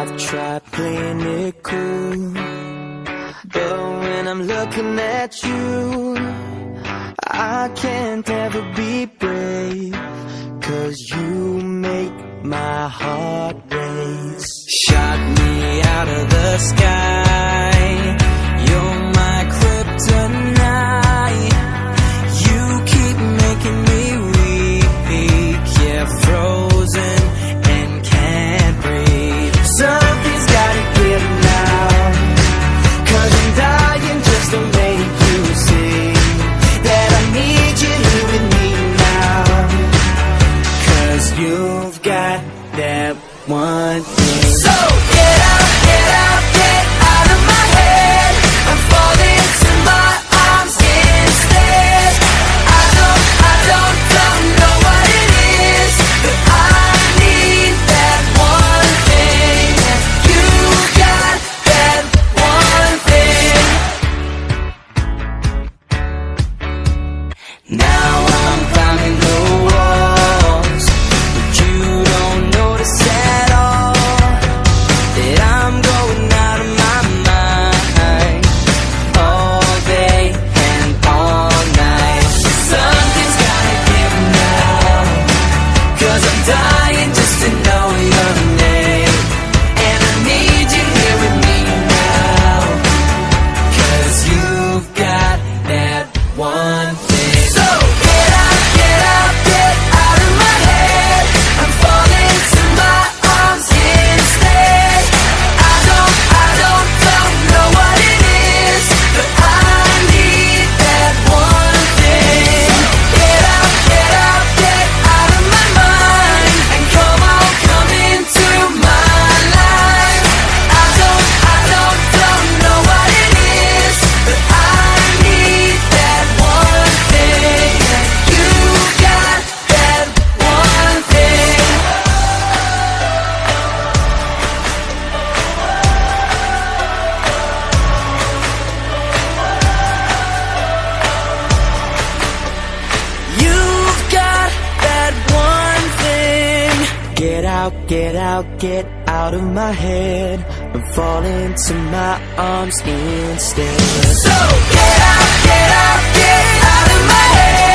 I've tried playing it cool, but when I'm looking at you, I can't ever be brave, 'cause you make my heart race. Shot me out of the sky, you're my kryptonite. You keep making me weak, yeah, frozen and can't breathe. Something's gotta give now, 'cause I'm dying just to make you see that I need you here with me now. 'Cause you've got that one thing. So get out, get out, get out of my head. I'm falling to my arms instead. I don't know what it is, but I need that one thing. You got that one thing. Now I'm climbing the walls, but you don't notice at all that I'm going out of my mind all day and all night. Something's gotta give now, 'cause I'm dying just to know your name, and I need you here with me now, 'cause you've got that one thing. So get out, get out, get out of my head. I'm falling to my arms instead. I don't know what it is, but I need that one thing. Get out, get out, get out of my mind, and come on, come into my life. I don't know what it is, but I need that one thing. You got that one thing. You've got that one thing. Get out, get out, get out of my head. I'm falling to my arms instead. So get out, get out, get out of my head.